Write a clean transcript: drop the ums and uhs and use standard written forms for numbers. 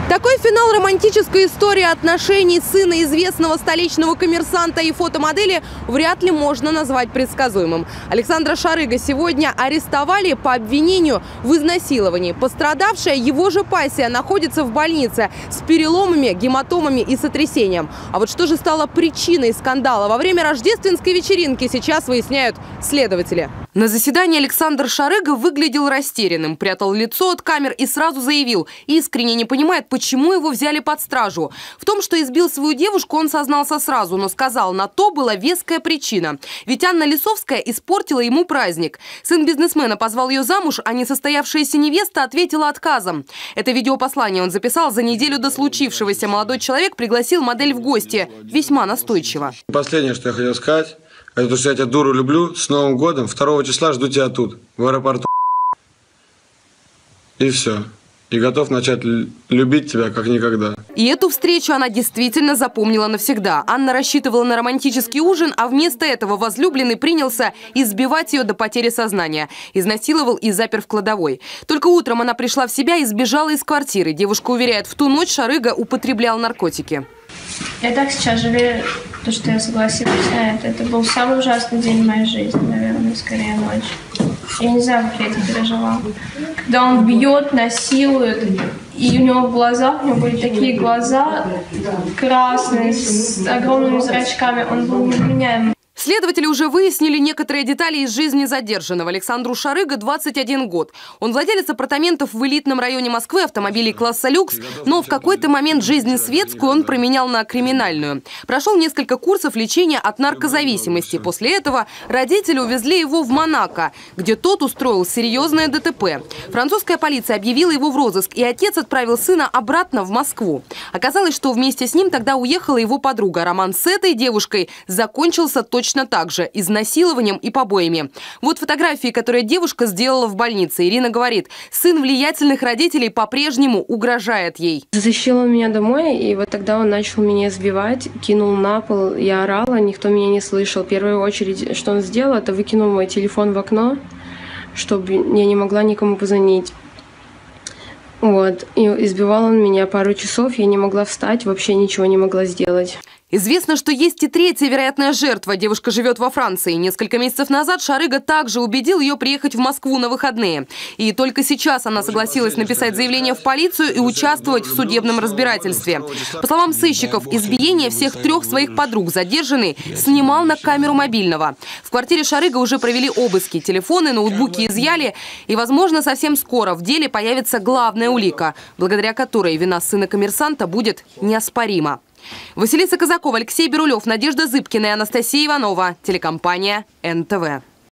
Такой финал романтической истории отношений сына известного столичного коммерсанта и фотомодели вряд ли можно назвать предсказуемым. Александра Шарыга сегодня арестовали по обвинению в изнасиловании. Пострадавшая, его же пассия, находится в больнице с переломами, гематомами и сотрясением. А вот что же стало причиной скандала во время рождественской вечеринки, сейчас выясняют следователи. На заседании Александр Шарыга выглядел растерянным, прятал лицо от камер и сразу заявил, искренне не понимает, почему его взяли под стражу. В том, что избил свою девушку, он сознался сразу, но сказал, на то была веская причина. Ведь Анна Лисовская испортила ему праздник. Сын бизнесмена позвал ее замуж, а несостоявшаяся невеста ответила отказом. Это видеопослание он записал за неделю до случившегося. Молодой человек пригласил модель в гости. Весьма настойчиво. Последнее, что я хотел сказать, это то, что я тебя, дуру, люблю. С Новым годом. 2 числа жду тебя тут, в аэропорту. И все. И готов начать любить тебя как никогда. И эту встречу она действительно запомнила навсегда. Анна рассчитывала на романтический ужин, а вместо этого возлюбленный принялся избивать ее до потери сознания. Изнасиловал и запер в кладовой. Только утром она пришла в себя и сбежала из квартиры. Девушка уверяет, в ту ночь Шарыга употреблял наркотики. Я так сейчас жалею, что я согласилась на это. Это был самый ужасный день в моей жизни, наверное, скорее ночь. Я не знаю, как я это переживала. Когда он бьет, насилует, и у него в глазах, у него были такие глаза красные, с огромными зрачками, он был невменяемый. Следователи уже выяснили некоторые детали из жизни задержанного. Александру Шарыга 21 год. Он владелец апартаментов в элитном районе Москвы, автомобилей класса люкс, но в какой-то момент жизнь светскую он променял на криминальную. Прошел несколько курсов лечения от наркозависимости. После этого родители увезли его в Монако, где тот устроил серьезное ДТП. Французская полиция объявила его в розыск, и отец отправил сына обратно в Москву. Оказалось, что вместе с ним тогда уехала его подруга. Роман с этой девушкой закончился точно так же – изнасилованием и побоями. Вот фотографии, которые девушка сделала в больнице. Ирина говорит, сын влиятельных родителей по-прежнему угрожает ей. Затащил он меня домой, и вот тогда он начал меня избивать, кинул на пол. Я орала, никто меня не слышал. В первую очередь, что он сделал, это выкинул мой телефон в окно, чтобы я не могла никому позвонить. Вот. И избивал он меня пару часов, я не могла встать, вообще ничего не могла сделать. Известно, что есть и третья вероятная жертва. Девушка живет во Франции. Несколько месяцев назад Шарыга также убедил ее приехать в Москву на выходные. И только сейчас она согласилась написать заявление в полицию и участвовать в судебном разбирательстве. По словам сыщиков, избиение всех 3 своих подруг задержанный снимал на камеру мобильного. В квартире Шарыга уже провели обыски. Телефоны, ноутбуки изъяли. И, возможно, совсем скоро в деле появится главная улика, благодаря которой вина сына коммерсанта будет неоспорима. Василиса Казакова, Алексей Берулев, Надежда Зыбкина и Анастасия Иванова. Телекомпания НТВ.